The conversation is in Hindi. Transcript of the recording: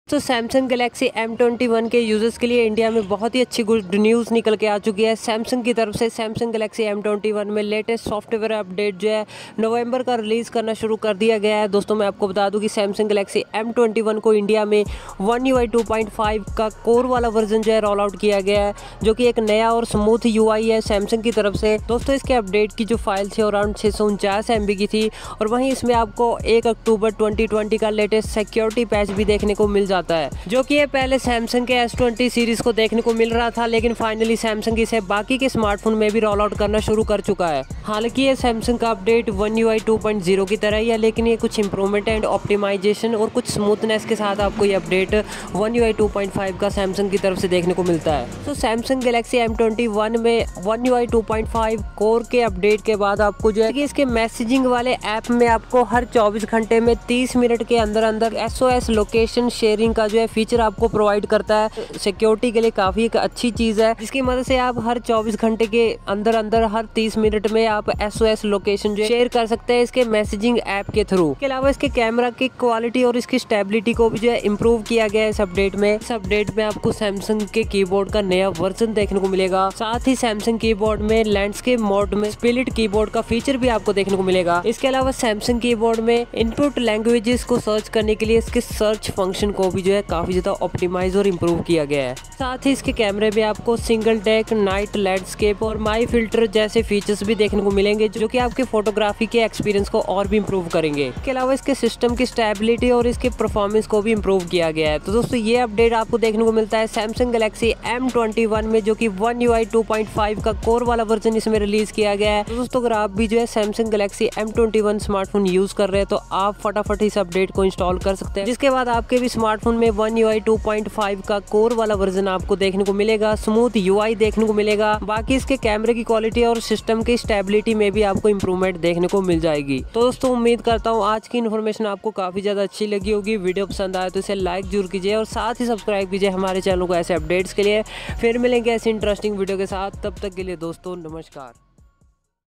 तो सैमसंग गैलेक्सी M21 के यूज़र्स के लिए इंडिया में बहुत ही अच्छी गुड न्यूज़ निकल के आ चुकी है। सैमसंग की तरफ से सैमसंग गैलेक्सी M21 में लेटेस्ट सॉफ्टवेयर अपडेट जो है नवंबर का रिलीज़ करना शुरू कर दिया गया है। दोस्तों मैं आपको बता दूं कि सैमसंग गैलेक्सी M21 को इंडिया में One UI 2.5 का कोर वाला वर्जन जो है रोल आउट किया गया है, जो कि एक नया और स्मूथ UI है सैमसंग की तरफ से। दोस्तों इसके अपडेट की जो फाइल थी अराउंड 649 MB की थी और वहीं इसमें आपको 1 अक्टूबर 2020 का लेटेस्ट सिक्योरिटी पैच भी देखने को मिल जाता है, जो कि ये पहले सैमसंग के S20 सीरीज को देखने को मिल रहा था, लेकिन फाइनली सैमसंग इसे बाकी के स्मार्टफोन में भी रोल आउट करना शुरू कर चुका है। हालांकि ये सैमसंग का अपडेट One UI 2.0 की तरह ही है, लेकिन ये कुछ इंप्रूवमेंट एंड ऑप्टिमाइजेशन और कुछ स्मूथनेस के साथ आपको ये अपडेट One UI 2.5 का सैमसंग की तरफ से देखने को मिलता है। तो सैमसंग गैलेक्सी M21 में One UI 2.5 कोर के अपडेट के बाद आपको जो है कि इसके मैसेजिंग वाले ऐप में आपको हर 24 घंटे में 30 मिनट के अंदर अंदर SOS लोकेशन शेयरिंग का जो है फीचर आपको प्रोवाइड करता है। सिक्योरिटी के लिए काफ़ी एक अच्छी चीज़ है, जिसकी मदद से आप हर 24 घंटे के अंदर अंदर हर 30 मिनट में आप SOS लोकेशन जो शेयर कर सकते हैं इसके मैसेजिंग ऐप के थ्रू। इसके अलावा इसके कैमरा की क्वालिटी और इसकी स्टेबिलिटी को भी जो है इम्प्रूव किया गया है इस अपडेट में। इस अपडेट में आपको सैमसंग के कीबोर्ड का नया वर्जन देखने को मिलेगा। साथ ही सैमसंग कीबोर्ड में लैंडस्केप मोड में स्प्लिट कीबोर्ड का फीचर भी आपको देखने को मिलेगा। इसके अलावा सैमसंग कीबोर्ड में इनपुट लैंग्वेजेस को सर्च करने के लिए इसके सर्च फंक्शन को भी जो है काफी ज्यादा ऑप्टिमाइज और इम्प्रूव किया गया है। साथ ही इसके कैमरे में आपको सिंगल टेक, नाइट लैंडस्केप और माई फिल्टर जैसे फीचर्स भी देखने को मिलेंगे, जो कि आपके फोटोग्राफी के एक्सपीरियंस को और भी इम्प्रूव करेंगे। इसके अलावा इसके सिस्टम की स्टेबिलिटी और इसके परफॉर्मेंस को भी इम्प्रूव किया गया है। तो दोस्तों ये अपडेट आपको देखने को मिलता है सैमसंग गैलेक्सी M21 में, जो कि One UI 2.5 का कोर वाला वर्जन इसमें रिलीज किया गया है। तो दोस्तों अगर आप भी जो है Samsung Galaxy M21 smartphone use कर रहे हैं तो आप फटाफट इस अपडेट को इंस्टॉल कर सकते हैं, जिसके बाद आपके भी स्मार्टफोन में One UI 2.5 का कोर वाला वर्जन आपको देखने को मिलेगा, स्मूथ UI देखने को मिलेगा। बाकी इसके कैमरे की क्वालिटी और सिस्टम की स्टेबिलिटी में भी आपको इंप्रूवमेंट देखने को मिल जाएगी। तो दोस्तों उम्मीद करता हूँ आज की इन्फॉर्मेशन आपको काफी ज्यादा अच्छी लगी होगी। वीडियो पसंद आए तो इसे लाइक जरूर कीजिए और साथ ही सब्सक्राइब कीजिए हमारे चैनल को ऐसे अपडेट्स के लिए। फिर मिलेंगे ऐसी इंटरेस्टिंग वीडियो के साथ, तब तक के लिए दोस्तों नमस्कार।